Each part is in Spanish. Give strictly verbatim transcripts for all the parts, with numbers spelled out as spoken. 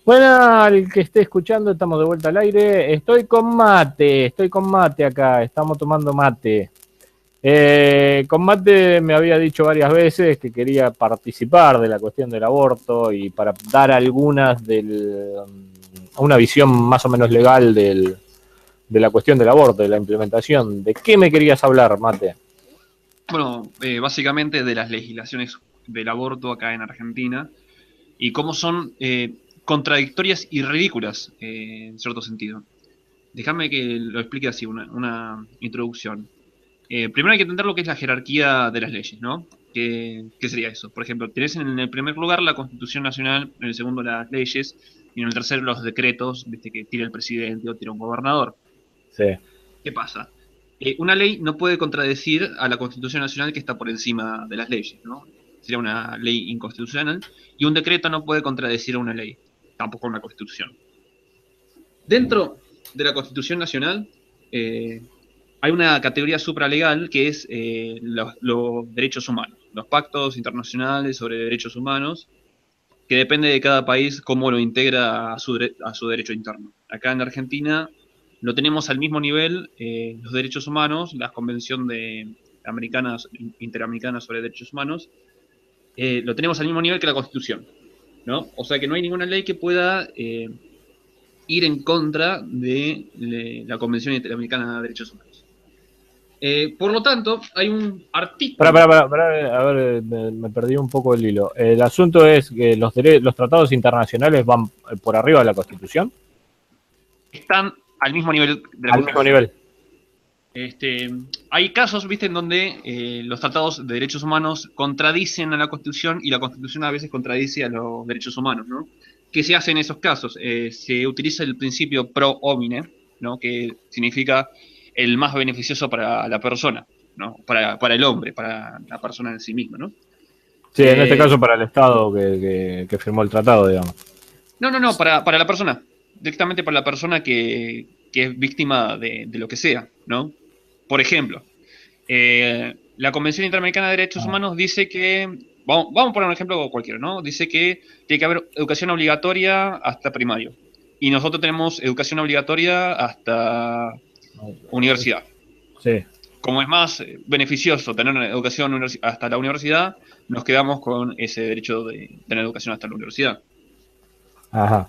Bueno, al que esté escuchando, estamos de vuelta al aire. Estoy con mate, estoy con mate acá, estamos tomando mate. Eh, con mate me había dicho varias veces que quería participar de la cuestión del aborto y para dar algunas del, una visión más o menos legal del, de la cuestión del aborto, de la implementación. ¿De qué me querías hablar, Mate? Bueno, eh, básicamente de las legislaciones del aborto acá en Argentina y cómo son eh, contradictorias y ridículas eh, en cierto sentido. Déjame que lo explique así, una, una introducción. Eh, primero hay que entender lo que es la jerarquía de las leyes, ¿no? ¿Qué, qué sería eso? Por ejemplo, tenés en el primer lugar la Constitución Nacional, en el segundo las leyes y en el tercero los decretos, viste, que tira el presidente o tira un gobernador. Sí. ¿Qué pasa? Eh, una ley no puede contradecir a la Constitución Nacional que está por encima de las leyes, ¿no? Sería una ley inconstitucional. Y un decreto no puede contradecir a una ley, tampoco a una Constitución. Dentro de la Constitución Nacional eh, hay una categoría supralegal que es eh, los, los derechos humanos, los pactos internacionales sobre derechos humanos, que depende de cada país cómo lo integra a su, a su derecho interno. Acá en Argentina lo tenemos al mismo nivel, eh, los derechos humanos, la Convención de Americanas, Interamericana sobre Derechos Humanos, eh, lo tenemos al mismo nivel que la Constitución, ¿no? O sea que no hay ninguna ley que pueda eh, ir en contra de, de la Convención Interamericana de Derechos Humanos. Eh, por lo tanto, hay un Para, artículo. para, para, para, a ver, me, me perdí un poco el hilo. El asunto es que los, los tratados internacionales van por arriba de la Constitución. Están al mismo nivel de la Al mismo Constitución. nivel. Este, hay casos, viste, en donde eh, los tratados de derechos humanos contradicen a la Constitución y la Constitución a veces contradice a los derechos humanos, ¿no? ¿Qué se hace en esos casos? Eh, se utiliza el principio pro homine, ¿no? Que significa el más beneficioso para la persona, ¿no? Para, para el hombre, para la persona en sí misma, ¿no? Sí, en este Eh, caso para el Estado que, que, que firmó el tratado, digamos. no, no, no, para, para la persona, directamente para la persona que, que es víctima de, de lo que sea, ¿no? Por ejemplo, Eh, la Convención Interamericana de Derechos Ah. Humanos dice que, vamos, vamos a poner un ejemplo cualquiera, ¿no? Dice que tiene que haber educación obligatoria hasta primario. Y nosotros tenemos educación obligatoria hasta universidad. Sí. Como es más beneficioso tener una educación hasta la universidad, nos quedamos con ese derecho de tener educación hasta la universidad. Ajá.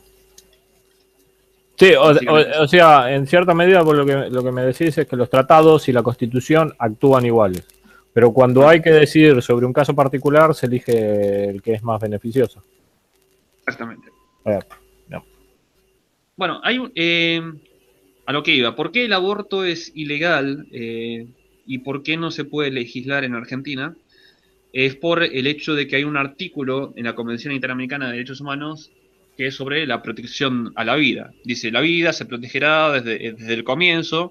Sí, o, o, o sea, en cierta medida por lo que, lo que me decís es que los tratados y la Constitución actúan iguales. Pero cuando Bueno, hay que decidir sobre un caso particular, se elige el que es más beneficioso. exactamente. A ver, no. Bueno, hay un, eh, a lo que iba. ¿Por qué el aborto es ilegal eh, y por qué no se puede legislar en Argentina? Es por el hecho de que hay un artículo en la Convención Interamericana de Derechos Humanos que es sobre la protección a la vida. Dice, la vida se protegerá desde, desde el comienzo.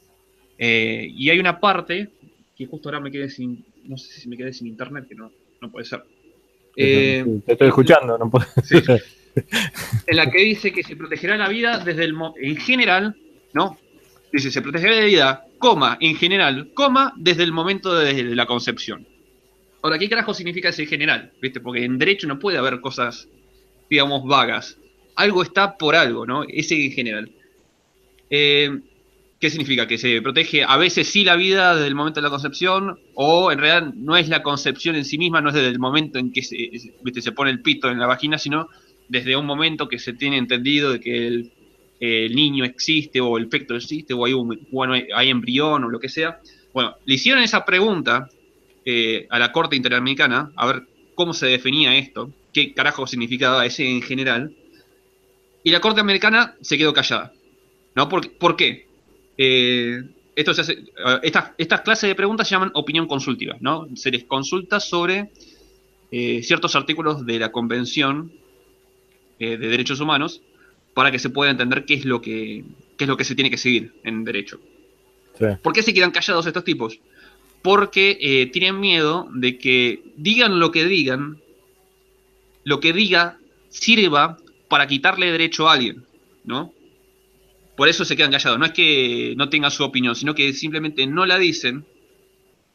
Eh, y hay una parte, que justo ahora me quedé sin, no sé si me quedé sin internet, que no, no puede ser. Eh, Te estoy escuchando, no puedo. sí, en la que dice que se protegerá la vida desde el, en general, ¿no? Dice, se protegerá la vida, coma, en general, coma, desde el momento de la concepción. Ahora, ¿qué carajo significa ese general? ¿Viste? Porque en derecho no puede haber cosas, digamos, vagas. Algo está por algo, ¿no? Ese en general. Eh, ¿Qué significa? Que se protege a veces sí la vida desde el momento de la concepción, o en realidad no es la concepción en sí misma, no es desde el momento en que se, ¿viste? Se pone el pito en la vagina, sino desde un momento que se tiene entendido de que el, el niño existe, o el feto existe, o hay, un, bueno, hay embrión, o lo que sea. Bueno, le hicieron esa pregunta eh, a la Corte Interamericana, a ver cómo se definía esto, qué carajo significaba ese en general, y la Corte Americana se quedó callada. ¿No? ¿Por, ¿por qué? Eh, esto se hace, estas, estas clases de preguntas se llaman opinión consultiva, ¿no? Se les consulta sobre eh, ciertos artículos de la Convención eh, de Derechos Humanos para que se pueda entender qué es lo que, qué es lo que se tiene que seguir en derecho. Sí. ¿Por qué se quedan callados estos tipos? Porque eh, tienen miedo de que digan lo que digan, lo que diga sirva para quitarle derecho a alguien, ¿no? Por eso se quedan callados. No es que no tengan su opinión, sino que simplemente no la dicen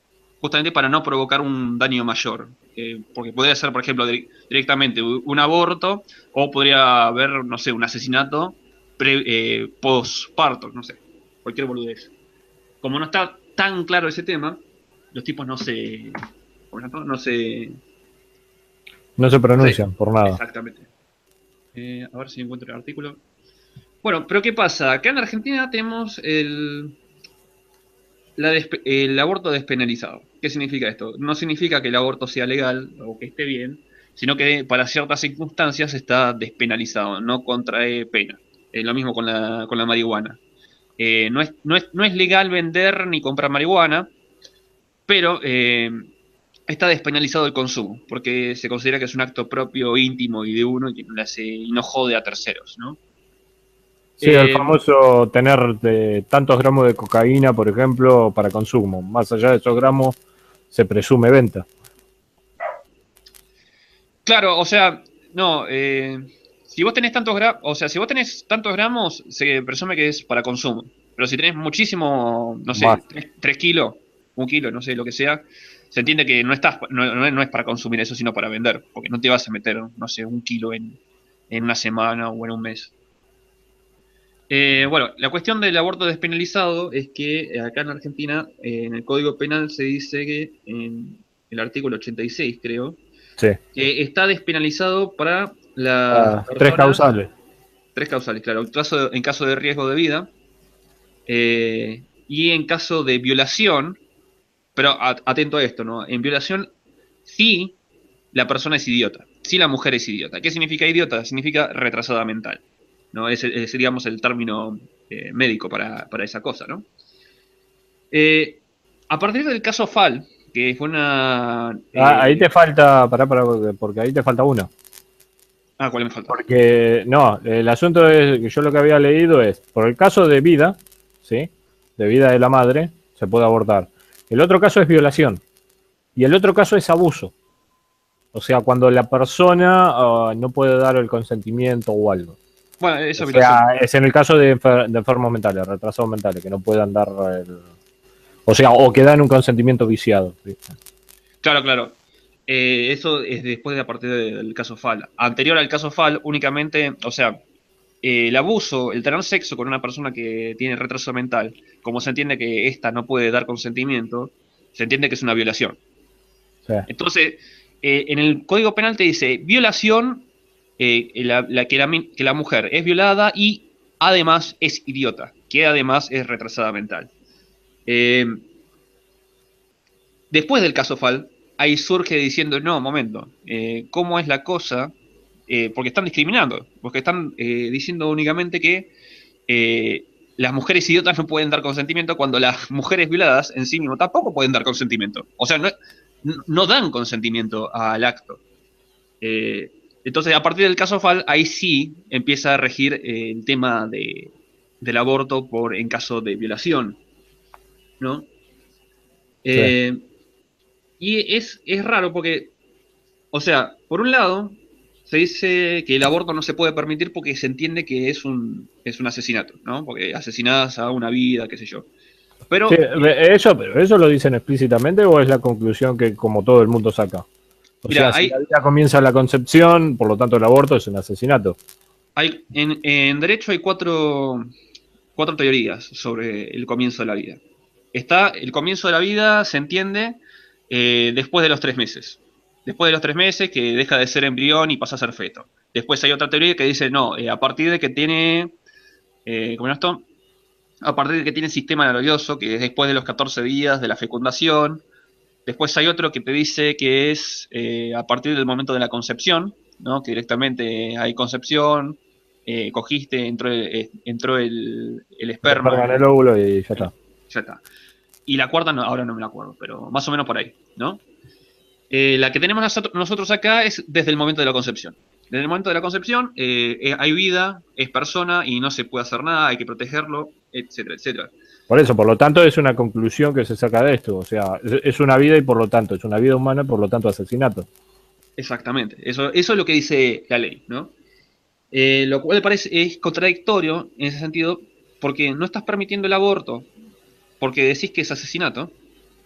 justamente para no provocar un daño mayor. Eh, porque podría ser, por ejemplo, di- directamente un aborto o podría haber, no sé, un asesinato pre, eh, postparto, no sé, cualquier boludez. Como no está tan claro ese tema, los tipos no se... ¿cómo se llama? No se... No se No sé, pronuncian por nada. exactamente. Eh, a ver si encuentro el artículo. Bueno, pero ¿qué pasa? Acá en Argentina tenemos el, la despe- el aborto despenalizado. ¿Qué significa esto? No significa que el aborto sea legal o que esté bien, sino que para ciertas circunstancias está despenalizado, no contrae pena. Eh, lo mismo con la, con la marihuana. Eh, no es, no es, no es legal vender ni comprar marihuana, pero eh, está despenalizado el consumo, porque se considera que es un acto propio, íntimo y de uno y que no le hace, y no jode a terceros, ¿no? Sí, el Eh, famoso tener de tantos gramos de cocaína, por ejemplo, para consumo. Más allá de esos gramos, se presume venta. claro, o sea, no, eh, si vos tenés tantos gramos, o sea, si vos tenés tantos gramos, se presume que es para consumo. Pero si tenés muchísimo, no Más. sé, tres, tres kilos, un kilo, no sé, lo que sea, se entiende que no estás, no, no es no es para consumir eso, sino para vender, porque no te vas a meter, no sé, un kilo en, en una semana o en un mes. Eh, bueno, la cuestión del aborto despenalizado es que eh, acá en Argentina, eh, en el Código Penal se dice que en el artículo ochenta y seis, creo, Sí. que está despenalizado para las Ah, tres personas, causales. tres causales, claro, en caso, en caso de riesgo de vida eh, y en caso de violación, pero a- atento a esto, ¿no? En violación, sí, la persona es idiota, sí la mujer es idiota. ¿Qué significa idiota? Significa retrasada mental, ¿no? Ese, ese, digamos, el término eh, médico para, para esa cosa, ¿no? Eh, a partir del caso Fall, que fue una... Ah, ahí eh, te falta, pará, pará, porque porque ahí te falta uno. ah, ¿cuál me falta? Porque, no, el asunto es que yo lo que había leído es, por el caso de vida, ¿sí? De vida de la madre, se puede abortar. El otro caso es violación. Y el otro caso es abuso. O sea, cuando la persona uh, no puede dar el consentimiento o algo. Bueno, O eso es violación. sea, es en el caso de, enfer de enfermos mentales, retrasados mentales, que no puedan dar el... O sea, o que dan un consentimiento viciado. ¿Viste? Claro, claro. Eh, eso es después de a partir de- del caso Fall. Anterior al caso Fall, únicamente, o sea, eh, el abuso, el tener sexo con una persona que tiene retraso mental, como se entiende que ésta no puede dar consentimiento, se entiende que es una violación. Sí. Entonces, eh, en el Código Penal te dice violación, eh, la- la- que, la, mi- que la mujer es violada y además es idiota, que además es retrasada mental. Eh, Después del caso Fall, ahí surge diciendo, no, momento, eh, ¿cómo es la cosa? Eh, porque están discriminando, porque están eh, diciendo únicamente que eh, las mujeres idiotas no pueden dar consentimiento cuando las mujeres violadas en sí mismo tampoco pueden dar consentimiento. O sea, no, no dan consentimiento al acto. Eh, entonces, a partir del caso Fall, ahí sí empieza a regir eh, el tema de, del aborto por, en caso de violación, ¿no? Sí. Eh, y es, es raro porque o sea, por un lado, se dice que el aborto no se puede permitir porque se entiende que es un, es un asesinato, ¿no? Porque asesinadas a una vida, qué sé yo. Sí, Pero, eh, eso, pero ¿eso lo dicen explícitamente o es la conclusión que como todo el mundo saca? O sea, mira, si la hay, vida comienza en la concepción, por lo tanto el aborto es un asesinato. hay en, en derecho hay cuatro, cuatro teorías sobre el comienzo de la vida. Está, el comienzo de la vida se entiende eh, después de los tres meses. Después de los tres meses que deja de ser embrión y pasa a ser feto. Después hay otra teoría que dice, no, eh, a partir de que tiene, eh, ¿cómo es esto? A partir de que tiene sistema nervioso, que es después de los catorce días de la fecundación. Después hay otro que te dice que es eh, a partir del momento de la concepción, ¿no? Que directamente hay concepción, eh, cogiste, entró, el, entró el, el El esperma, esperma en el el, óvulo y ya está. ya está. Y la cuarta, no, ahora no me la acuerdo, pero más o menos por ahí, ¿no? Eh, la que tenemos nosotros acá es desde el momento de la concepción. Desde el momento de la concepción eh, hay vida, es persona y no se puede hacer nada, hay que protegerlo, etcétera, etcétera. Por eso, por lo tanto, es una conclusión que se saca de esto. O sea, es una vida y por lo tanto, es una vida humana y por lo tanto asesinato. Exactamente, eso, eso es lo que dice la ley, ¿no? Eh, lo cual parece es contradictorio en ese sentido, porque no estás permitiendo el aborto, porque decís que es asesinato,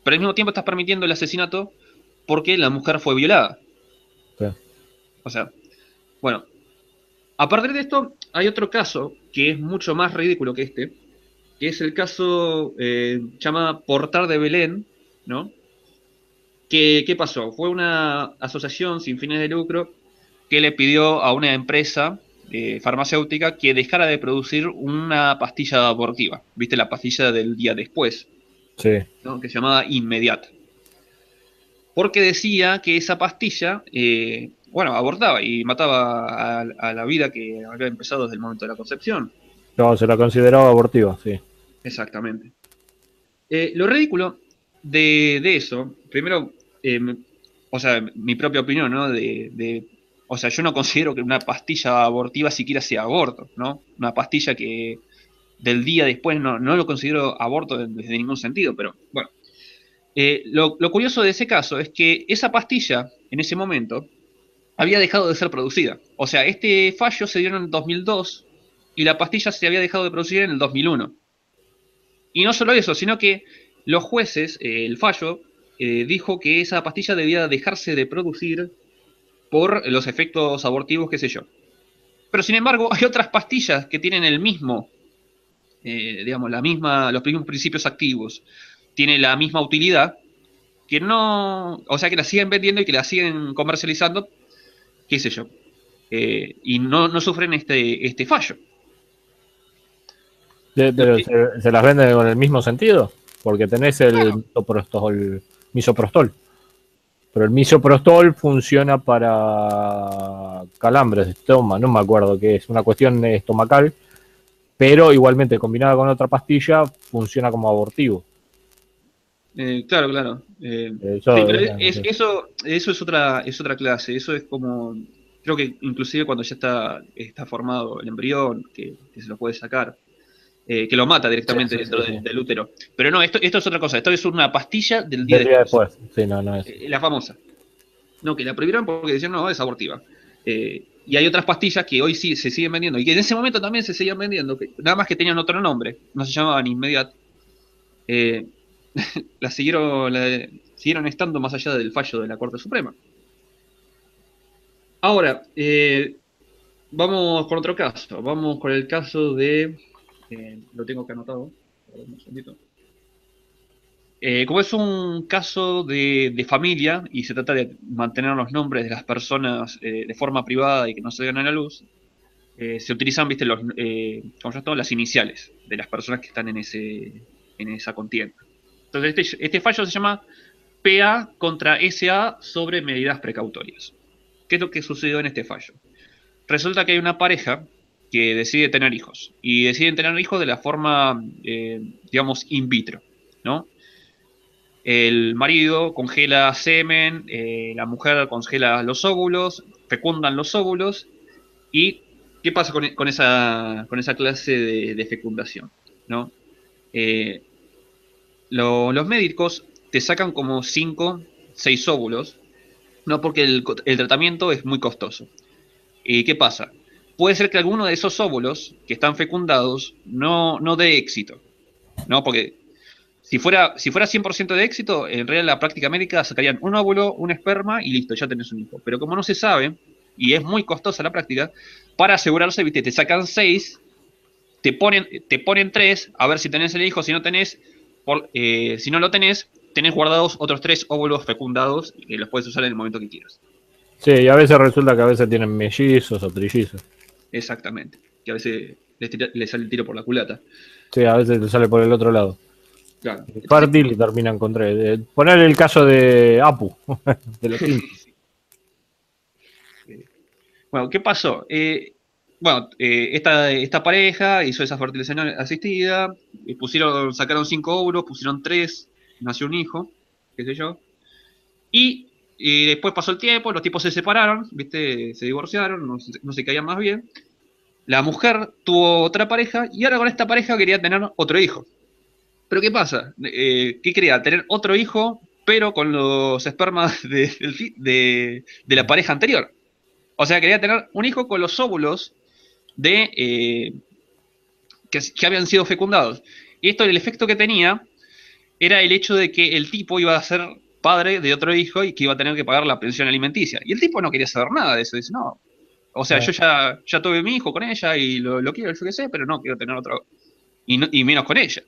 pero al mismo tiempo estás permitiendo el asesinato porque la mujer fue violada. Sí. O sea, bueno, a partir de esto hay otro caso que es mucho más ridículo que este, que es el caso eh, llamado Portar de Belén, ¿no? ¿Qué, ¿Qué pasó? Fue una asociación sin fines de lucro que le pidió a una empresa eh, farmacéutica que dejara de producir una pastilla abortiva. ¿Viste la pastilla del día después? Sí. ¿No? Que se llamaba Inmediat. Porque decía que esa pastilla, eh, bueno, abortaba y mataba a, a la vida que había empezado desde el momento de la concepción. No, se la consideraba abortiva, sí. Exactamente. Eh, lo ridículo de, de eso, primero, eh, o sea, mi propia opinión, ¿no? De, de, o sea, yo no considero que una pastilla abortiva siquiera sea aborto, ¿no? Una pastilla que del día después no, no lo considero aborto desde ningún sentido, pero bueno. Eh, lo, lo curioso de ese caso es que esa pastilla, en ese momento, había dejado de ser producida. O sea, este fallo se dio en el dos mil dos y la pastilla se había dejado de producir en el dos mil uno. Y no solo eso, sino que los jueces, eh, el fallo, eh, dijo que esa pastilla debía dejarse de producir por los efectos abortivos, qué sé yo. Pero sin embargo, hay otras pastillas que tienen el mismo, eh, digamos, la misma, los mismos principios activos, tienen la misma utilidad, que no, o sea, que la siguen vendiendo y que la siguen comercializando, qué sé yo, eh, y no, no sufren este, este fallo. De, pero se, se las venden con el mismo sentido, porque tenés el Claro. misoprostol, misoprostol. Pero el misoprostol funciona para calambres de estómago, no me acuerdo qué es, una cuestión estomacal, pero igualmente combinada con otra pastilla funciona como abortivo. Eh, claro, claro. Eh, Eso, sí, pero no es, sé. eso, eso es otra, es otra clase. Eso es como, creo que inclusive cuando ya está, está formado el embrión, que, que se lo puede sacar, eh, que lo mata Sí, directamente sí, dentro sí, de- sí. del útero. Pero no, esto, esto es otra cosa. Esto es una pastilla del día Del día después. después. Sí, no, no es. Eh, la famosa. No, que la prohibieron porque decían no, es abortiva. Eh, y hay otras pastillas que hoy sí se siguen vendiendo y que en ese momento también se seguían vendiendo, que, nada más que tenían otro nombre, no se llamaban Inmediat. Eh, la siguieron, la, siguieron estando más allá del fallo de la Corte Suprema. Ahora, eh, vamos con otro caso. Vamos con el caso de. Eh, lo tengo que anotado. Un segundito. Eh, como es un caso de, de familia y se trata de mantener los nombres de las personas eh, de forma privada y que no se den a la luz, eh, se utilizan, viste, los, eh, ¿cómo se llama? Las iniciales de las personas que están en ese en esa contienda. Entonces, este, este fallo se llama P A contra S A sobre medidas precautorias. ¿Qué es lo que sucedió en este fallo? Resulta que hay una pareja que decide tener hijos y deciden tener hijos de la forma, eh, digamos, in vitro, ¿no? El marido congela semen, eh, la mujer congela los óvulos, fecundan los óvulos. ¿Y qué pasa con, con esa, con esa clase de, de fecundación? ¿No? Eh, lo, los médicos te sacan como cinco, seis óvulos, ¿no? Porque el, el tratamiento es muy costoso. ¿Y qué pasa? Puede ser que alguno de esos óvulos que están fecundados no, no dé éxito, ¿no? Porque si fuera, si fuera cien por ciento de éxito, en realidad la práctica médica sacarían un óvulo, un esperma y listo, ya tenés un hijo. Pero como no se sabe, y es muy costosa la práctica, para asegurarse, viste, te sacan seis, te ponen, te ponen tres, a ver si tenés el hijo, si no tenés, por, eh, si no lo tenés, tenés guardados otros tres óvulos fecundados que los puedes usar en el momento que quieras. Sí, y a veces resulta que a veces tienen mellizos o trillizos. Exactamente. Que a veces les, tira, les sale el tiro por la culata. Sí, a veces le sale por el otro lado. Claro. Entonces, Fértil y terminan con tres. Eh, poner el caso de Apu, de los Simpsons. Bueno, ¿qué pasó? Eh, bueno, eh, esta, esta pareja hizo esa fertilización asistida, eh, pusieron, sacaron cinco óvulos, pusieron tres, nació un hijo, qué sé yo. Y, y después pasó el tiempo, los tipos se separaron, ¿viste? Se divorciaron, no, se- no se caían más bien. La mujer tuvo otra pareja y ahora con esta pareja quería tener otro hijo. Pero ¿qué pasa? Eh, ¿qué quería? Tener otro hijo, pero con los espermas de, del fi- de- de la pareja anterior. O sea, quería tener un hijo con los óvulos de eh, que, que habían sido fecundados. Y esto, el efecto que tenía era el hecho de que el tipo iba a ser padre de otro hijo y que iba a tener que pagar la pensión alimenticia. Y el tipo no quería saber nada de eso. Dice, no, o sea, Ah, yo ya, ya tuve mi hijo con ella y lo, lo quiero, yo qué sé, pero no quiero tener otro. Y, no- y menos con ella.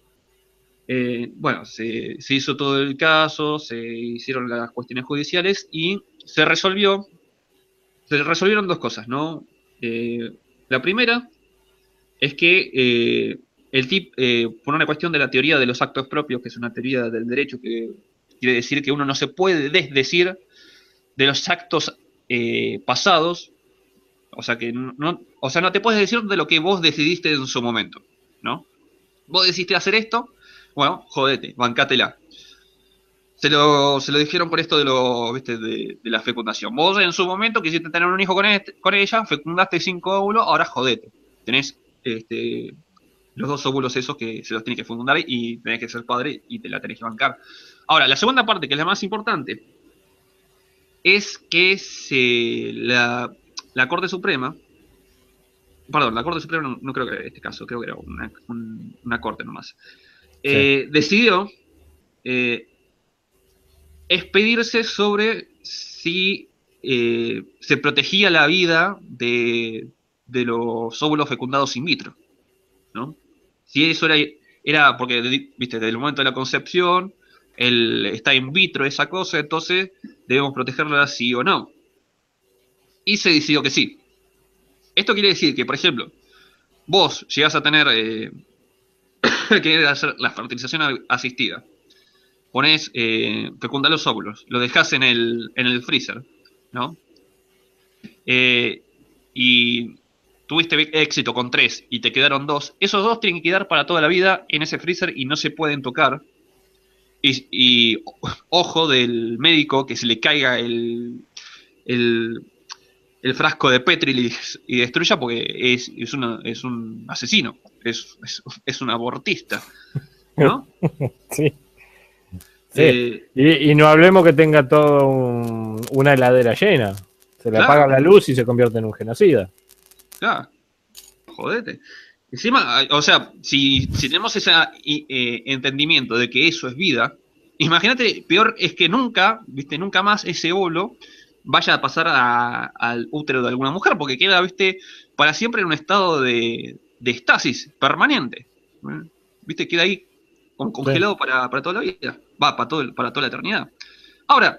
Eh, bueno, se, se hizo todo el caso, se hicieron las cuestiones judiciales y se resolvió, se resolvieron dos cosas, ¿no? Eh, la primera es que eh, el tip, eh, por una cuestión de la teoría de los actos propios, que es una teoría del derecho que quiere decir que uno no se puede desdecir de los actos eh, pasados, o sea que no, o sea, no te puedes decir de lo que vos decidiste en su momento, ¿no? Vos decidiste hacer esto, bueno, jodete, bancátela. Se lo, se lo dijeron por esto de lo, ¿viste? De, de la fecundación. Vos en su momento quisiste tener un hijo con, este- con ella, fecundaste cinco óvulos, ahora jodete. Tenés este, los dos óvulos esos que se los tenés que fecundar y tenés que ser padre y te la tenés que bancar. Ahora, la segunda parte, que es la más importante, es que se, la, la Corte Suprema, perdón, la Corte Suprema no, no creo que era este caso, creo que era una, un- una corte nomás, sí. eh, decidió eh, expedirse sobre si eh, se protegía la vida de, de los óvulos fecundados in vitro, ¿no? Si eso era, era porque, viste, desde el momento de la concepción, el, está in vitro esa cosa, entonces debemos protegerla sí o no. Y se decidió que sí. Esto quiere decir que, por ejemplo, vos llegás a tener, eh, que hacer la fertilización asistida, ponés, eh, fecundar los óvulos, lo dejás en el, en el freezer, ¿no? Eh, y tuviste éxito con tres y te quedaron dos, esos dos tienen que quedar para toda la vida en ese freezer y no se pueden tocar. Y, y ojo del médico que se le caiga el, el, el frasco de Petri y, y destruya porque es, es, una, es un asesino, es, es, es un abortista, ¿no? Sí, sí. Eh, Y, y no hablemos que tenga todo un- una heladera llena. Se le apaga claro, la luz y se convierte en un genocida. claro, jodete. Encima, o sea, si, si tenemos ese eh, entendimiento de que eso es vida, imagínate, peor es que nunca, viste, nunca más ese óvulo vaya a pasar a- al útero de alguna mujer, porque queda, viste, para siempre en un estado de, de estasis permanente. ¿eh? Viste, queda ahí con- Sí. congelado para, para toda la vida. Va, para, todo, el- para toda la eternidad. Ahora,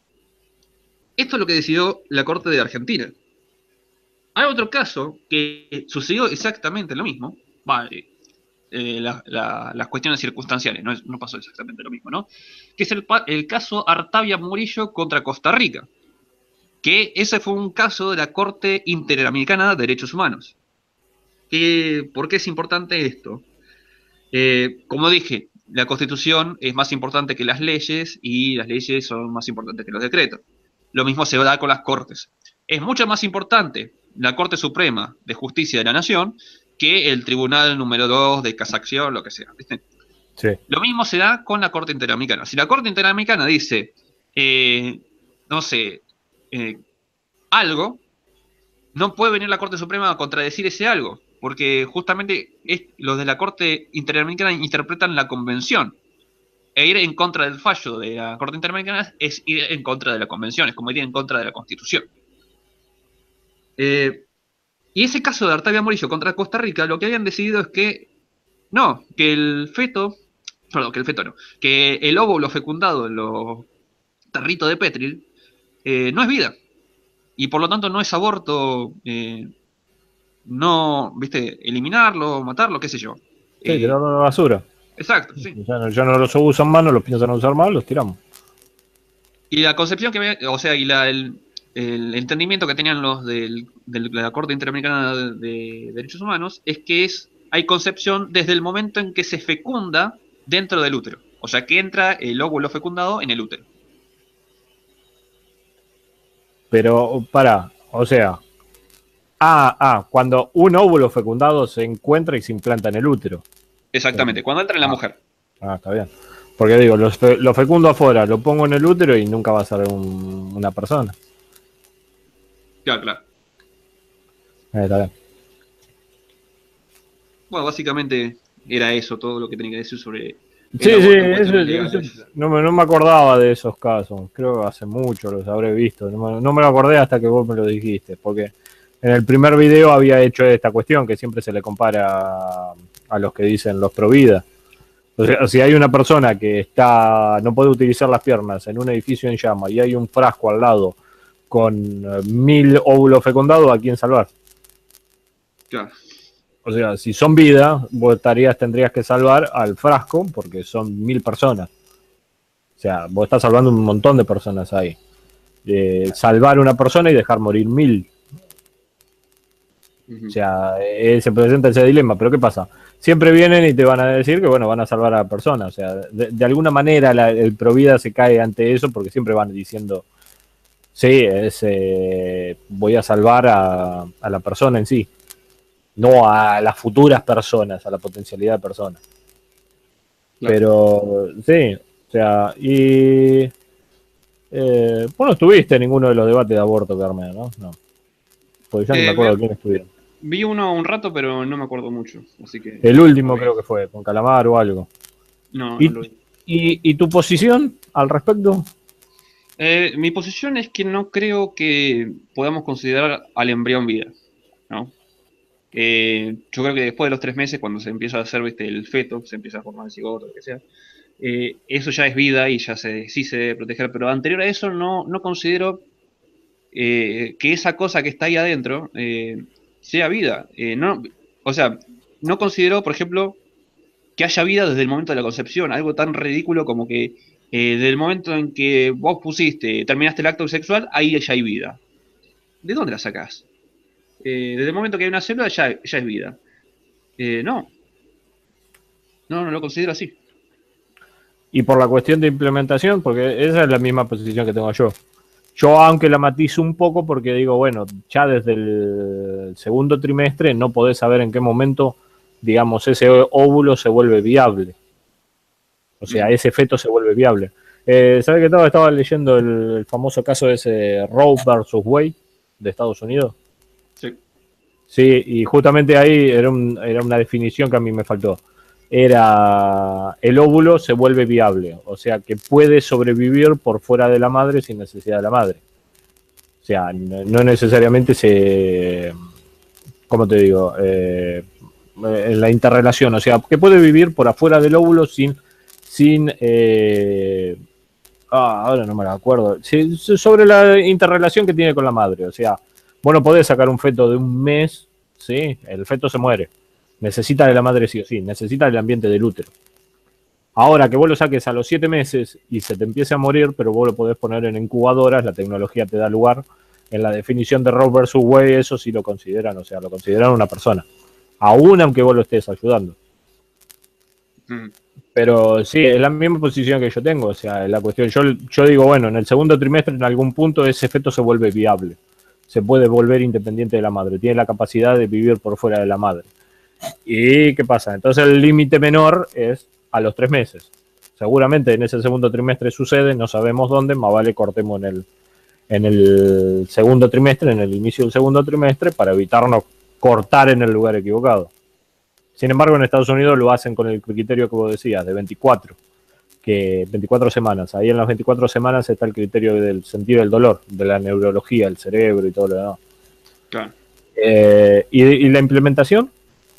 esto es lo que decidió la Corte de Argentina. Hay otro caso que sucedió exactamente lo mismo. Va, eh, eh, la- la- las cuestiones circunstanciales, no, es- no pasó exactamente lo mismo, ¿no? Que es el, pa- el caso Artavia Murillo contra Costa Rica, que ese fue un caso de la Corte Interamericana de Derechos Humanos. Que, ¿por qué es importante esto? Eh, como dije, la Constitución es más importante que las leyes y las leyes son más importantes que los decretos. Lo mismo se da con las Cortes. Es mucho más importante la Corte Suprema de Justicia de la Nación que el Tribunal número dos de Casación, lo que sea. ¿Viste? Sí. Lo mismo se da con la Corte Interamericana. Si la Corte Interamericana dice, eh, no sé, eh, algo, no puede venir la Corte Suprema a contradecir ese algo, porque justamente es, los de la Corte Interamericana interpretan la Convención. E ir en contra del fallo de la Corte Interamericana es ir en contra de la Convención, es como ir en contra de la Constitución. Eh, y ese caso de Artavia Morillo contra Costa Rica, lo que habían decidido es que no, que el feto, perdón, que el feto no, que el óvulo fecundado en los tarritos de Petri eh, no es vida. Y por lo tanto no es aborto, eh, no, viste, eliminarlo, matarlo, qué sé yo. Sí, Eh, tirarlo a la basura. exacto, sí. Ya no, ya no los usan más, no los piensan usar más, los tiramos. Y la concepción que me, o sea, y la, el, el entendimiento que tenían los del, del- de la Corte Interamericana de, de Derechos Humanos es que es, hay concepción desde el momento en que se fecunda dentro del útero. O sea, que entra el óvulo fecundado en el útero. Pero, para, o sea, ah, ah, cuando un óvulo fecundado se encuentra y se implanta en el útero. Exactamente, cuando entra en la Ah, mujer. ah, está bien. Porque digo, lo, fe- lo fecundo afuera, lo pongo en el útero y nunca va a ser un- una persona. Claro, claro. Eh, está bien. Bueno, básicamente era eso todo lo que tenía que decir sobre, Sí, el sí, aborto en eso, cuestiones eso- legales. no, me, no me acordaba de esos casos. Creo que hace mucho los habré visto. No me, no me lo acordé hasta que vos me lo dijiste, porque en el primer video había hecho esta cuestión que siempre se le compara a, a los que dicen los pro vida. O sea, si hay una persona que está no puede utilizar las piernas en un edificio en llama y hay un frasco al lado con eh, mil óvulos fecundados, ¿a quién salvar? Claro. O sea, si son vida, vos estarías, tendrías que salvar al frasco porque son mil personas. O sea, vos estás salvando un montón de personas ahí. Eh, salvar una persona y dejar morir mil. O Ujú. sea, eh, se presenta ese dilema. Pero ¿qué pasa? Siempre vienen y te van a decir que, bueno, van a salvar a la persona. O sea, de, de alguna manera la, el Provida se cae ante eso porque siempre van diciendo, sí, es, eh, voy a salvar a, a la persona en sí. No a las futuras personas, a la potencialidad de personas. Claro. Pero, sí, o sea, y... Eh, vos no estuviste en ninguno de los debates de aborto, Carmen, ¿no? No. Porque ya ni me Eh, acuerdo ve- quién estuvieron. vi uno un rato, pero no me acuerdo mucho, así que El no último vi. creo que fue, con Calamar o algo. No, no ¿Y, lo vi. y, y tu posición al respecto? Eh, mi posición es que no creo que podamos considerar al embrión vida, ¿no? Eh, yo creo que después de los tres meses, cuando se empieza a hacer, viste, el feto, se empieza a formar el cigoto, lo que sea, eh, eso ya es vida y ya se, sí se debe proteger, pero anterior a eso no, no considero eh, que esa cosa que está ahí adentro eh, sea vida. Eh, no, o sea, no considero, por ejemplo, que haya vida desde el momento de la concepción, algo tan ridículo como que eh, desde el momento en que vos pusiste, terminaste el acto sexual, ahí ya hay vida. ¿De dónde la sacás? Eh, desde el momento que hay una célula ya, ya es vida. Eh, no, no, no lo considero así. Y por la cuestión de implementación, porque esa es la misma posición que tengo yo. Yo, aunque la matizo un poco, porque digo, bueno, ya desde el segundo trimestre no podés saber en qué momento, digamos, ese óvulo se vuelve viable. O sea, Mm, ese feto se vuelve viable. Eh, ¿Sabes qué estaba? Estaba leyendo el, el famoso caso de ese Roe versus Wade de Estados Unidos. sí. Sí, y justamente ahí era, un, era una definición que a mí me faltó. Era el óvulo se vuelve viable, o sea que puede sobrevivir por fuera de la madre sin necesidad de la madre. O sea, no, no necesariamente se, ¿cómo te digo? Eh, en la interrelación, o sea, que puede vivir por afuera del óvulo sin, sin eh, ah, ahora no me lo acuerdo, sí, sobre la interrelación que tiene con la madre, o sea, bueno, podés sacar un feto de un mes, sí, el feto se muere, necesita de la madre sí o sí, necesita del ambiente del útero. Ahora que vos lo saques a los siete meses y se te empiece a morir, pero vos lo podés poner en incubadoras, la tecnología te da lugar. En la definición de Roe versus Wade, eso sí lo consideran, o sea, lo consideran una persona, aún aunque vos lo estés ayudando. Mm, Pero sí, es la misma posición que yo tengo, o sea, la cuestión, yo, yo digo, bueno, en el segundo trimestre en algún punto ese feto se vuelve viable, se puede volver independiente de la madre, tiene la capacidad de vivir por fuera de la madre. ¿Y qué pasa? Entonces el límite menor es a los tres meses. Seguramente en ese segundo trimestre sucede, no sabemos dónde, más vale cortemos en el, en el segundo trimestre, en el inicio del segundo trimestre, para evitarnos cortar en el lugar equivocado. Sin embargo, en Estados Unidos lo hacen con el criterio que vos decías, de veinticuatro, que veinticuatro semanas. Ahí en las veinticuatro semanas está el criterio del sentido del dolor, de la neurología, el cerebro y todo lo demás. claro. Eh, ¿y, ¿Y la implementación?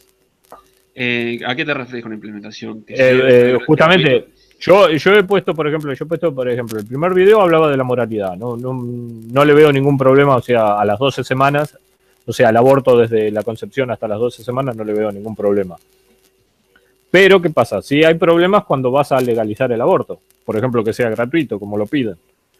Eh, ¿a qué te refieres con implementación? ¿Que Eh, sea eh, gratuito? justamente, yo, yo he puesto, por ejemplo, yo he puesto, por ejemplo, el primer video hablaba de la moralidad, ¿no? No, no le veo ningún problema, o sea, a las doce semanas, o sea, el aborto desde la concepción hasta las doce semanas no le veo ningún problema. Pero, ¿qué pasa? Sí hay problemas cuando vas a legalizar el aborto, por ejemplo, que sea gratuito, como lo piden.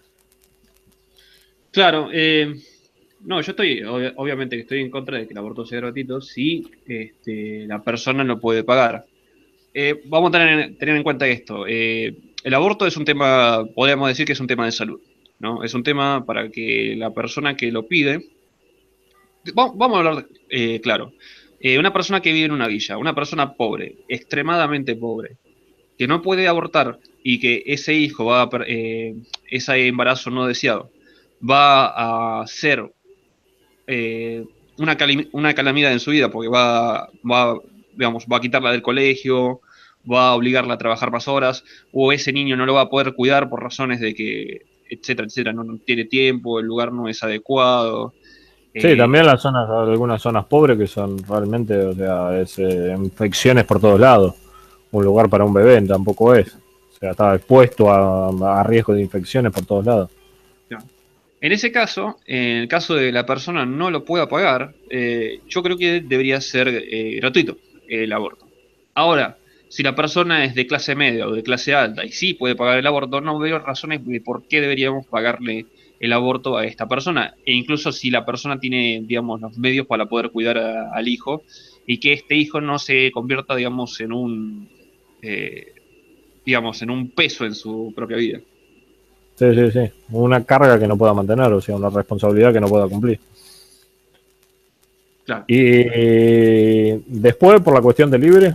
Claro, eh, no, yo estoy, obvia- obviamente que estoy en contra de que el aborto sea gratuito si este, la persona no puede pagar. Eh, vamos a tener, tener en cuenta esto. Eh, el aborto es un tema, podríamos decir que es un tema de salud, ¿no? Es un tema para que la persona que lo pide, va- vamos a hablar, eh, claro, Eh, una persona que vive en una villa, una persona pobre, extremadamente pobre, que no puede abortar y que ese hijo va a, per- eh, ese embarazo no deseado va a ser eh, una, cali- una calamidad en su vida porque va, va, digamos, va a quitarla del colegio, va a obligarla a trabajar más horas, o ese niño no lo va a poder cuidar por razones de que, etcétera, etcétera, no, no tiene tiempo, el lugar no es adecuado. Sí, Eh, también las zonas, algunas zonas pobres que son realmente, o sea, es, eh, infecciones por todos lados. Un lugar para un bebé tampoco es. O sea, está expuesto a, a riesgo de infecciones por todos lados. no. En ese caso, en el caso de la persona no lo pueda pagar, eh, yo creo que debería ser eh, gratuito el aborto. Ahora, si la persona es de clase media o de clase alta y sí puede pagar el aborto, no veo razones de por qué deberíamos pagarle el aborto a esta persona. E incluso si la persona tiene, digamos, los medios para poder cuidar a- al hijo y que este hijo no se convierta, digamos, en un, eh, digamos, en un peso en su propia vida. Sí, sí, sí. Una carga que no pueda mantener, o sea, una responsabilidad que no pueda cumplir. Claro. Y después, por la cuestión de libre,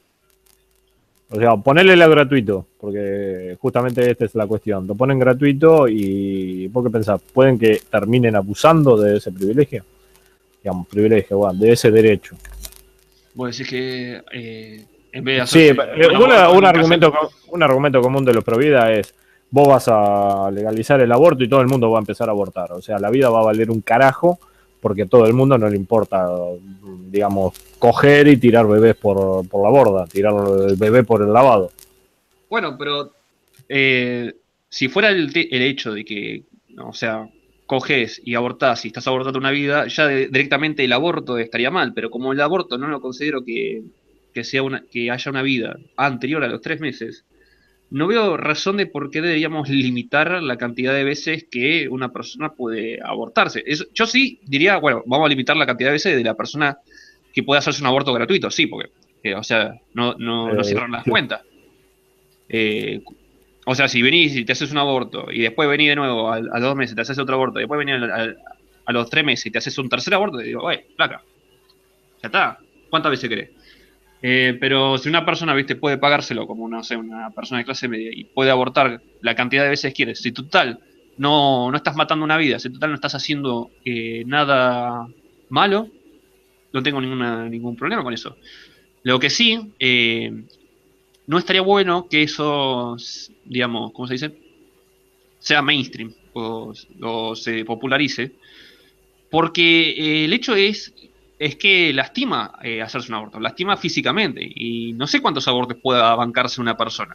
o sea, ponerle la gratuito, porque justamente esta es la cuestión. Lo ponen gratuito y ¿vos qué pensás? ¿Pueden que terminen abusando de ese privilegio? Digamos, privilegio, bueno, de ese derecho. Vos decís que eh, en vez de Sí, hacerse eh, un una- aborto en un, un caso. argumento, co- un argumento común de los provida es, vos vas a legalizar el aborto y todo el mundo va a empezar a abortar. O sea, la vida va a valer un carajo porque a todo el mundo no le importa, digamos, coger y tirar bebés por, por la borda, tirar el bebé por el lavado. Bueno, pero eh, si fuera el, te- el hecho de que, no, o sea, coges y abortás y estás abortando una vida, ya de- directamente el aborto estaría mal, pero como el aborto no lo considero que, que sea una, que haya una vida anterior a los tres meses, no veo razón de por qué deberíamos limitar la cantidad de veces que una persona puede abortarse. Es- yo sí diría, bueno, vamos a limitar la cantidad de veces de la persona que puede hacerse un aborto gratuito, sí, porque, eh, o sea, no, no, no Eh, cierran las sí. cuentas. Eh, o sea, si venís y te haces un aborto y después venís de nuevo a, a los dos meses, te haces otro aborto, y después venís a, a- a los tres meses y te haces un tercer aborto, te digo, wey, placa, ya está. ¿Cuántas veces querés? Eh, pero si una persona, viste, puede pagárselo como, no sé, una persona de clase media y puede abortar la cantidad de veces que quiere, si total no, no estás matando una vida, si total no estás haciendo eh, nada malo, no tengo ninguna, ningún problema con eso. Lo que sí, eh, no estaría bueno que eso, digamos, ¿cómo se dice? Sea mainstream o, o se popularice, porque eh, el hecho es, es que lastima eh, hacerse un aborto, lastima físicamente, y no sé cuántos abortos pueda bancarse una persona.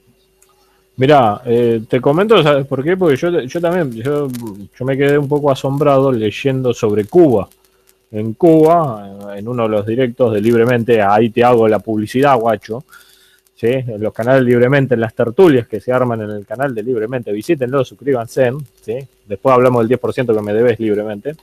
Mirá, eh, te comento, ¿sabes por qué? Porque yo, yo también, yo, yo me quedé un poco asombrado leyendo sobre Cuba. En Cuba, en uno de los directos de Libremente, ahí te hago la publicidad, guacho, ¿sí? En los canales Libremente, en las tertulias que se arman en el canal de Libremente, visítenlo, suscríbanse, ¿sí? Después hablamos del diez por ciento que me debes Libremente.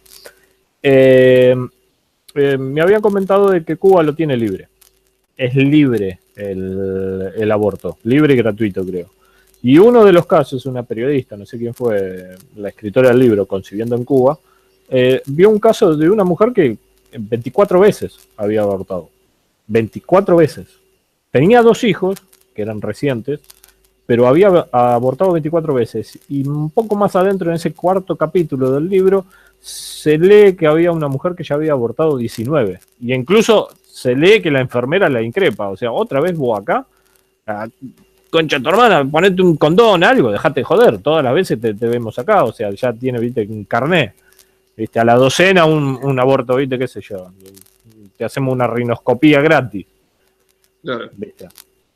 Eh, eh, me habían comentado de que Cuba lo tiene libre. Es libre el, el aborto, libre y gratuito, creo. Y uno de los casos, una periodista, no sé quién fue, la escritora del libro, Concibiendo en Cuba, eh, vio un caso de una mujer que veinticuatro veces había abortado. veinticuatro veces. Tenía dos hijos, que eran recientes, pero había abortado veinticuatro veces. Y un poco más adentro, en ese cuarto capítulo del libro, se lee que había una mujer que ya había abortado diecinueve. Y incluso se lee que la enfermera la increpa. O sea, otra vez vos acá, ah, concha tu hermana, ponete un condón, algo, dejate de joder. Todas las veces te, te vemos acá. O sea, ya tiene, viste, un carné. Viste, a la docena un, un aborto, viste, qué sé yo. Te hacemos una rinoscopía gratis. Claro. ¿Viste?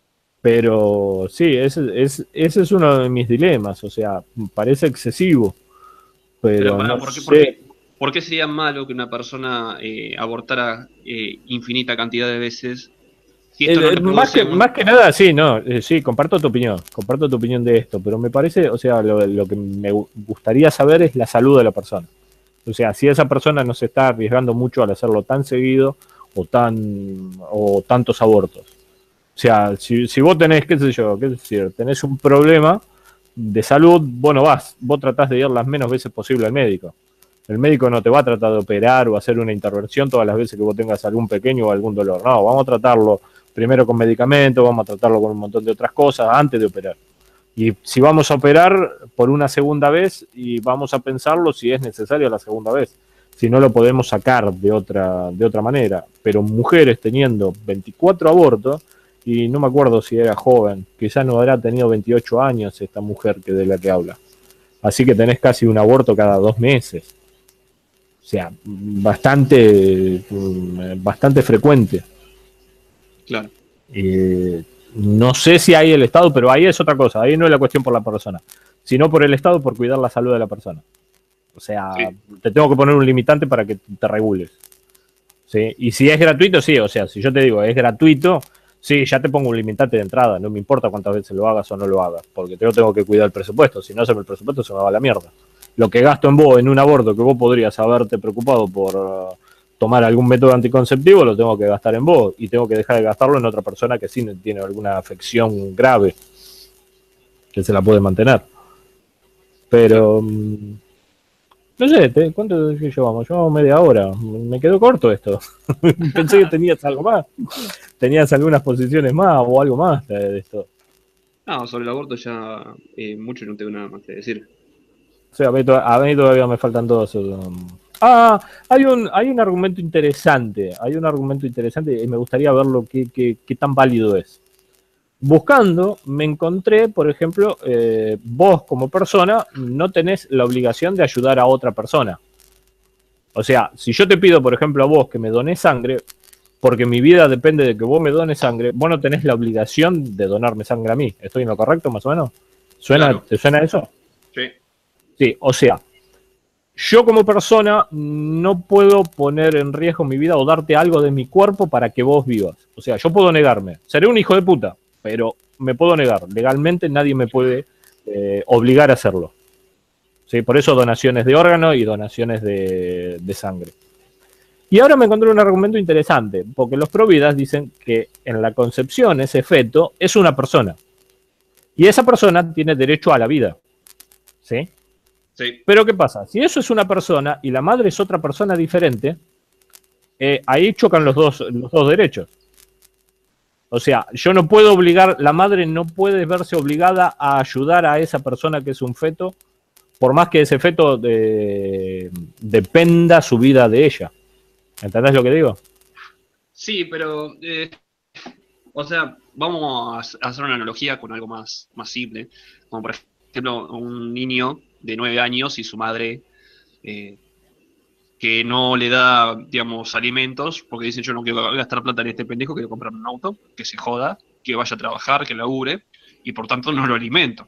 Pero sí, ese, es, ese es uno de mis dilemas, o sea, parece excesivo, Pero pero para, no ¿por qué, por sé. qué, por qué sería malo que una persona eh, abortara eh, infinita cantidad de veces si esto Eh, no eh, más, reproduce que, un... más que nada, sí, no, eh, sí, comparto tu opinión, comparto tu opinión de esto, pero me parece, o sea, lo, lo que me gustaría saber es la salud de la persona. O sea, si esa persona no se está arriesgando mucho al hacerlo tan seguido o tan o tantos abortos. O sea, si, si vos tenés, qué sé yo, qué decir, tenés un problema de salud, bueno, vas, vos tratás de ir las menos veces posible al médico. El médico no te va a tratar de operar o hacer una intervención todas las veces que vos tengas algún pequeño o algún dolor. No, vamos a tratarlo primero con medicamentos, vamos a tratarlo con un montón de otras cosas antes de operar. Y si vamos a operar por una segunda vez, y vamos a pensarlo si es necesario la segunda vez. Si no, lo podemos sacar de otra, de otra manera. Pero mujeres teniendo veinticuatro abortos, y no me acuerdo si era joven, quizás no habrá tenido veintiocho años esta mujer que de la que habla. Así que tenés casi un aborto cada dos meses. O sea, bastante, bastante frecuente. Claro. Eh, no sé si hay el Estado, pero ahí es otra cosa. Ahí no es la cuestión por la persona, sino por el Estado, por cuidar la salud de la persona. O sea, sí. Te tengo que poner un limitante para que te regules. ¿Sí? Y si es gratuito, sí. O sea, si yo te digo, es gratuito, sí, ya te pongo un limitante de entrada. No me importa cuántas veces lo hagas o no lo hagas, porque yo tengo que cuidar el presupuesto. Si no se me el presupuesto, se me va a la mierda. Lo que gasto en vos, en un aborto, que vos podrías haberte preocupado por uh, tomar algún método anticonceptivo, lo tengo que gastar en vos. Y tengo que dejar de gastarlo en otra persona que sí tiene alguna afección grave, que se la puede mantener. Pero... Um, no sé, te, ¿cuánto llevamos? Llevamos media hora. Me quedó corto esto. Pensé que tenías algo más. Tenías algunas posiciones más o algo más de esto. No, sobre el aborto ya eh, mucho no tengo nada más que decir. O sea, a mí, a mí todavía me faltan todos. Um... Ah, hay un, hay un argumento interesante. Hay un argumento interesante y me gustaría verlo qué, qué, qué tan válido es. Buscando, me encontré, por ejemplo, eh, vos como persona no tenés la obligación de ayudar a otra persona. O sea, si yo te pido, por ejemplo, a vos que me dones sangre, porque mi vida depende de que vos me dones sangre, vos no tenés la obligación de donarme sangre a mí. ¿Estoy en lo correcto, más o menos? ¿Suena, claro. ¿Te suena eso? Sí. Sí, o sea, yo como persona no puedo poner en riesgo mi vida o darte algo de mi cuerpo para que vos vivas. O sea, yo puedo negarme. Seré un hijo de puta, pero me puedo negar. Legalmente nadie me puede eh, obligar a hacerlo. ¿Sí? Por eso donaciones de órganos y donaciones de, de sangre. Y ahora me encontré un argumento interesante, porque los providas dicen que en la concepción ese feto es una persona. Y esa persona tiene derecho a la vida. ¿Sí? Sí. Pero ¿qué pasa? Si eso es una persona y la madre es otra persona diferente, eh, ahí chocan los dos, los dos derechos. O sea, yo no puedo obligar, la madre no puede verse obligada a ayudar a esa persona que es un feto, por más que ese feto de, dependa su vida de ella. ¿Entendés lo que digo? Sí, pero, eh, o sea, vamos a hacer una analogía con algo más, más simple. Como por ejemplo, un niño de nueve años y su madre eh, que no le da, digamos, alimentos, porque dicen yo no quiero gastar plata en este pendejo, quiero comprarme un auto, que se joda, que vaya a trabajar, que labure, y por tanto no lo alimento.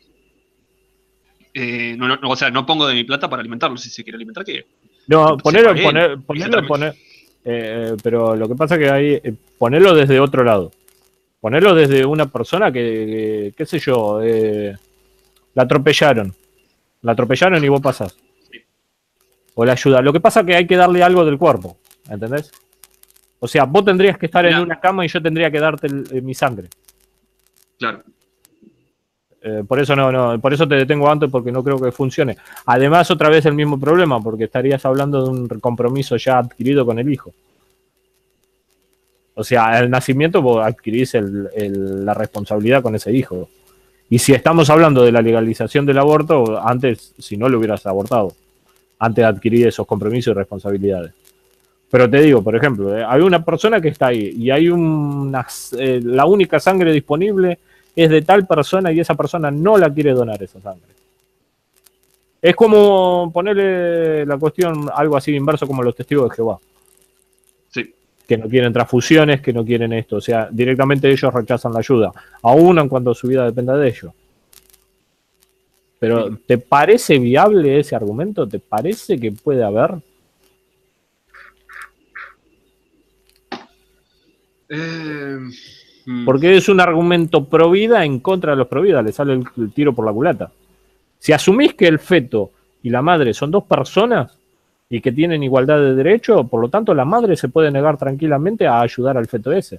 Eh, no, no, o sea, no pongo de mi plata para alimentarlo, si se quiere alimentar, ¿qué? No, ponerlo, poner, ponerlo, poner, eh, pero lo que pasa que hay, eh, ponerlo desde otro lado. Ponerlo desde una persona que, que qué sé yo, eh, la atropellaron. La atropellaron y vos pasás. Sí. O la ayuda. Lo que pasa es que hay que darle algo del cuerpo, ¿entendés? O sea, vos tendrías que estar Mirá. en una cama y yo tendría que darte el, eh, mi sangre. Claro. Eh, por eso no, no, por eso te detengo antes, porque no creo que funcione. Además, otra vez el mismo problema, porque estarías hablando de un compromiso ya adquirido con el hijo. O sea, al nacimiento vos adquirís el, el, la responsabilidad con ese hijo. Y si estamos hablando de la legalización del aborto, antes, si no lo hubieras abortado, antes de adquirir esos compromisos y responsabilidades. Pero te digo, por ejemplo, eh, hay una persona que está ahí y hay una, eh, la única sangre disponible es de tal persona y esa persona no la quiere donar esa sangre. Es como ponerle la cuestión algo así inverso como los testigos de Jehová. Sí. Que no quieren transfusiones, que no quieren esto. O sea, directamente ellos rechazan la ayuda, aún en cuanto su vida dependa de ellos. Pero, ¿te parece viable ese argumento? ¿Te parece que puede haber? Eh... Porque es un argumento pro vida en contra de los pro vida, le sale el, el tiro por la culata. Si asumís que el feto y la madre son dos personas y que tienen igualdad de derecho, por lo tanto la madre se puede negar tranquilamente a ayudar al feto ese.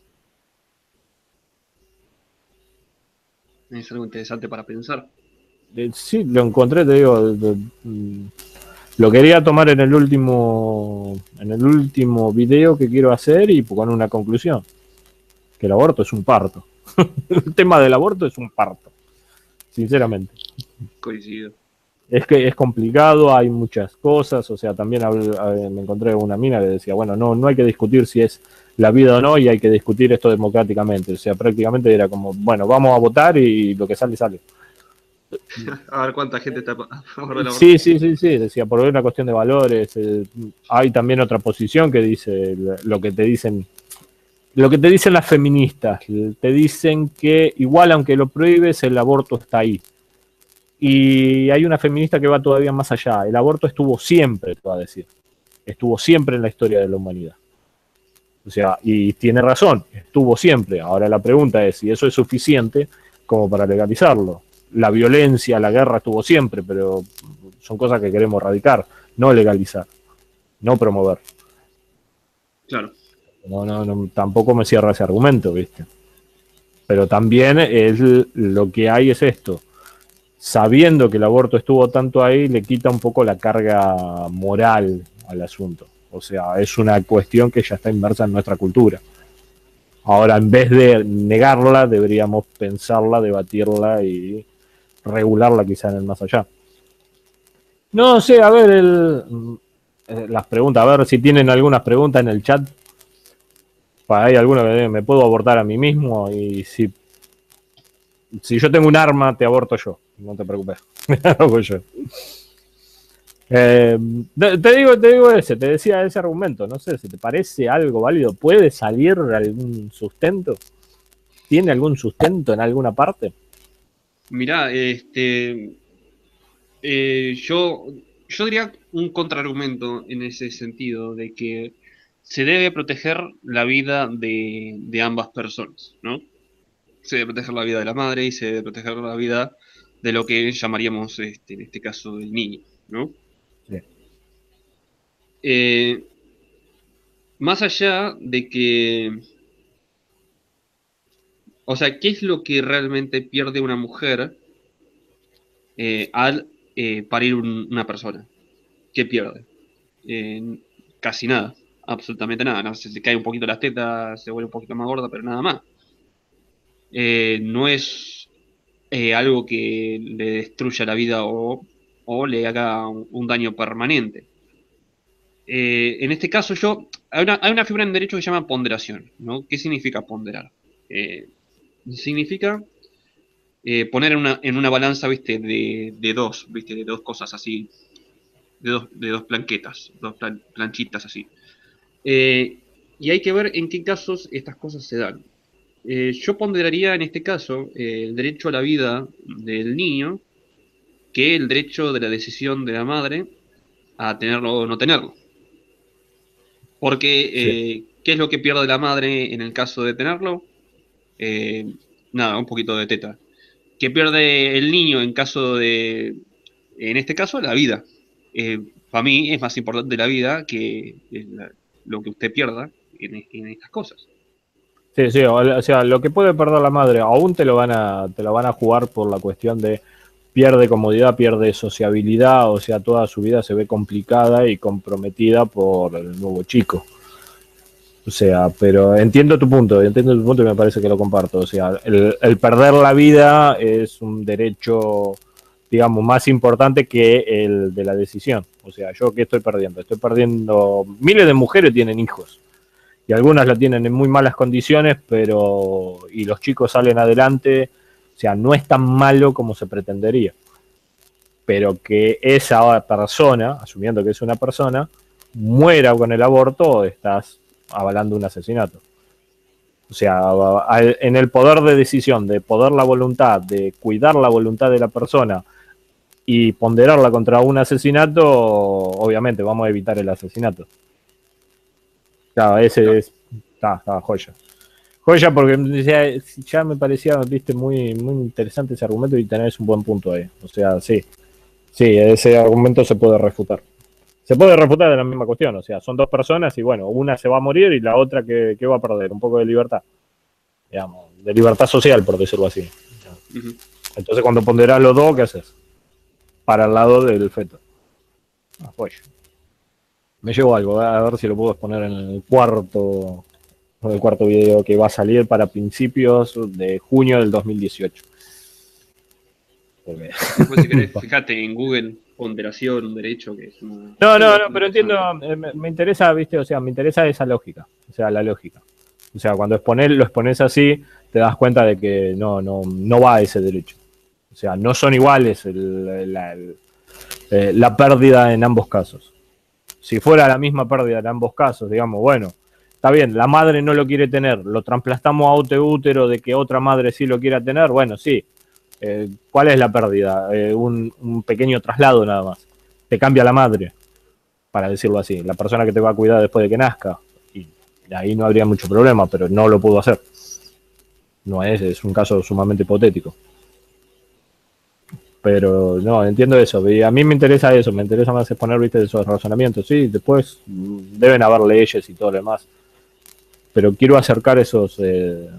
Es algo interesante para pensar. Eh, sí, lo encontré, te digo, de, de, lo quería tomar en el último en el último video que quiero hacer y con una conclusión. Que el aborto es un parto. El tema del aborto es un parto. Sinceramente. Coincido. Es que es complicado, hay muchas cosas. O sea, también hablé, me encontré una mina que decía, bueno, no, no hay que discutir si es la vida o no y hay que discutir esto democráticamente. O sea, prácticamente era como, bueno, vamos a votar y lo que sale, sale. A ver cuánta gente está a favor del aborto. Sí, sí, sí, sí, decía, por una cuestión de valores. Eh, hay también otra posición que dice lo que te dicen, lo que te dicen las feministas. Te dicen que igual aunque lo prohíbes, el aborto está ahí. Y hay una feminista que va todavía más allá. El aborto estuvo siempre, te va a decir. Estuvo siempre en la historia de la humanidad. O sea, y tiene razón, estuvo siempre. Ahora la pregunta es si eso es suficiente como para legalizarlo. La violencia, la guerra estuvo siempre, pero son cosas que queremos erradicar, no legalizar, no promover. Claro. No, no, no, tampoco me cierra ese argumento, ¿viste? Pero también es, lo que hay es esto. Sabiendo que el aborto estuvo tanto ahí, le quita un poco la carga moral al asunto. O sea, es una cuestión que ya está inmersa en nuestra cultura. Ahora, en vez de negarla, deberíamos pensarla, debatirla y regularla quizá en el más allá. No sé, a ver, el, las preguntas, a ver si tienen algunas preguntas en el chat. Hay alguna que me puedo abortar a mí mismo y si, si yo tengo un arma, te aborto yo. No te preocupes. Hago yo. Eh, te digo, te digo ese, te decía ese argumento, no sé, si te parece algo válido, ¿puede salir algún sustento? ¿Tiene algún sustento en alguna parte? Mirá, este, eh, yo, yo diría un contraargumento en ese sentido, de que se debe proteger la vida de, de ambas personas, ¿no? Se debe proteger la vida de la madre y se debe proteger la vida de lo que llamaríamos, este, en este caso, del niño, ¿no? Sí. Eh, más allá de que, o sea, ¿qué es lo que realmente pierde una mujer eh, al eh, parir un- una persona? ¿Qué pierde? Eh, casi nada, absolutamente nada. No sé, se cae un poquito las tetas, se vuelve un poquito más gorda, pero nada más. Eh, no es eh, algo que le destruya la vida o, o le haga un, un daño permanente. Eh, en este caso yo, hay una, hay una figura en derecho que se llama ponderación, ¿no? ¿Qué significa ponderar? Eh, significa eh, poner en una, en una balanza, ¿viste? De, de dos, ¿viste? De dos cosas así, de dos, de dos planquetas, dos plan- planchitas así. Eh, y hay que ver en qué casos estas cosas se dan. Eh, yo ponderaría en este caso eh, el derecho a la vida del niño que el derecho de la decisión de la madre a tenerlo o no tenerlo. Porque, Sí. eh, ¿qué es lo que pierde la madre en el caso de tenerlo? Eh, nada, un poquito de teta. ¿Qué pierde el niño en caso de, en este caso, la vida? Eh, para mí es más importante la vida que el- lo que usted pierda en, en estas cosas. Sí, sí, o sea, lo que puede perder la madre, aún te lo van a, te lo van a jugar por la cuestión de pierde comodidad, pierde sociabilidad, o sea, toda su vida se ve complicada y comprometida por el nuevo chico. O sea, pero entiendo tu punto, entiendo tu punto y me parece que lo comparto. O sea, el, el perder la vida es un derecho, digamos, más importante que el de la decisión. O sea, ¿yo qué estoy perdiendo? Estoy perdiendo... Miles de mujeres tienen hijos y algunas la tienen en muy malas condiciones, pero... y los chicos salen adelante. O sea, no es tan malo como se pretendería. Pero que esa persona, asumiendo que es una persona, muera con el aborto, estás avalando un asesinato. O sea, en el poder de decisión, de poder la voluntad, de cuidar la voluntad de la persona y ponderarla contra un asesinato, obviamente vamos a evitar el asesinato. Claro, ese Claro. es... Está, está, joya. Joya porque ya, ya me parecía, viste, muy, muy interesante ese argumento y tenés un buen punto ahí. O sea, sí. Sí, ese argumento se puede refutar. Se puede refutar de la misma cuestión, o sea, son dos personas y bueno, una se va a morir y la otra que, que va a perder, un poco de libertad, digamos, de libertad social, por decirlo así. Uh-huh. Entonces cuando ponderás los dos, ¿qué haces? Para el lado del feto. Ah, pues. Me llevo algo, a ver si lo puedo exponer en el cuarto, en el cuarto video que va a salir para principios de junio del dos mil dieciocho. Después, si querés, fíjate en Google, ponderación, derecho, que es una... No, no, no, pero entiendo, me, me interesa, viste, o sea, me interesa esa lógica, o sea, la lógica. O sea, cuando exponer, lo expones así, te das cuenta de que no, no, no va a ese derecho. O sea, no son iguales el, la, el, eh, la pérdida en ambos casos. Si fuera la misma pérdida en ambos casos, digamos, bueno, está bien, la madre no lo quiere tener, lo trasplantamos a otro útero de que otra madre sí lo quiera tener, bueno, sí. Eh, ¿Cuál es la pérdida? Eh, un, un pequeño traslado nada más. Te cambia la madre, para decirlo así, la persona que te va a cuidar después de que nazca. Y ahí no habría mucho problema, pero no lo pudo hacer. No es, es un caso sumamente hipotético. Pero no, entiendo eso. Y a mí me interesa eso, me interesa más exponer, viste, esos razonamientos. Sí, después deben haber leyes y todo lo demás. Pero quiero acercar esos... Eh...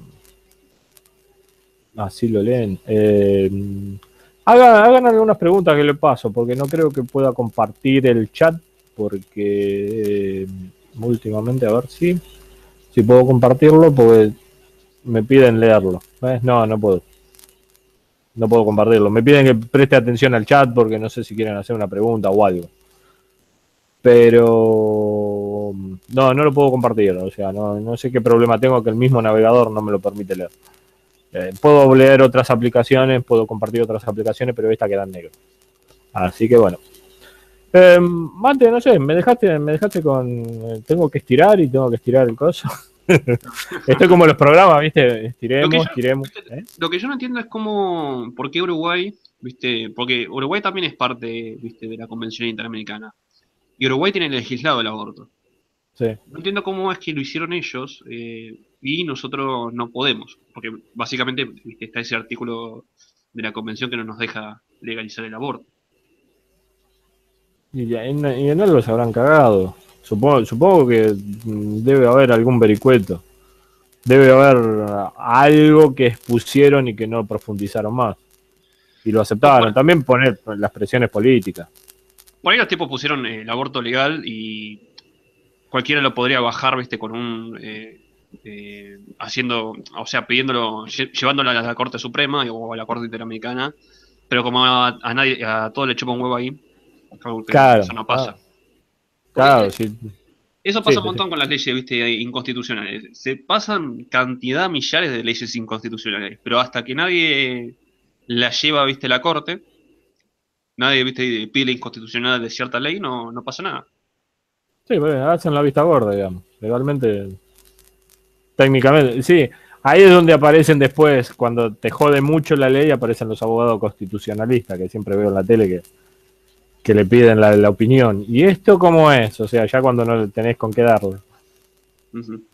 Así lo leen. Eh... Hagan, hagan algunas preguntas que le paso, porque no creo que pueda compartir el chat, porque eh, últimamente, a ver si, si puedo compartirlo, porque me piden leerlo. ¿Ves? No, no puedo. No puedo compartirlo. Me piden que preste atención al chat porque no sé si quieren hacer una pregunta o algo. Pero no, no lo puedo compartir. O sea, no, no sé qué problema tengo que el mismo navegador no me lo permite leer. Eh, puedo leer otras aplicaciones, puedo compartir otras aplicaciones, pero esta queda en negro. Así que bueno. Eh, Mate, no sé, me dejaste, me dejaste con... Eh, tengo que estirar y tengo que estirar el coso. Estoy como los programas, ¿viste? Estiremos, yo, estiremos. ¿Eh? Lo que yo no entiendo es cómo, por qué Uruguay, ¿viste? Porque Uruguay también es parte, ¿viste?, de la Convención Interamericana. Y Uruguay tiene legislado el aborto. Sí. No entiendo cómo es que lo hicieron ellos eh, y nosotros no podemos. Porque básicamente, ¿viste?, está ese artículo de la Convención que no nos deja legalizar el aborto. Y en, y en algo se habrán cagado. Supongo, supongo que debe haber algún vericueto. Debe haber algo que expusieron y que no profundizaron más. Y lo aceptaron. Bueno, también poner las presiones políticas. Por ahí los tipos pusieron eh, el aborto legal y cualquiera lo podría bajar, ¿viste?, con un... Eh, eh, haciendo, o sea, pidiéndolo, llevándolo a la Corte Suprema o a la Corte Interamericana. Pero como a, a nadie, a todo le chupa un huevo ahí, claro, eso no pasa. Claro, claro, sí. Eso pasa sí, un montón sí. con las leyes, viste, inconstitucionales. Se pasan cantidad, millares de leyes inconstitucionales, pero hasta que nadie la lleva, viste, a la corte, nadie, viste, pide la inconstitucionalidad de cierta ley, no, no pasa nada. Sí, bueno, hacen la vista gorda, digamos. Legalmente, técnicamente, sí. Ahí es donde aparecen después, cuando te jode mucho la ley, aparecen los abogados constitucionalistas, que siempre veo en la tele que, que le piden la, la opinión. ¿Y esto cómo es? O sea, ya cuando no tenés con qué darle. Uh-huh.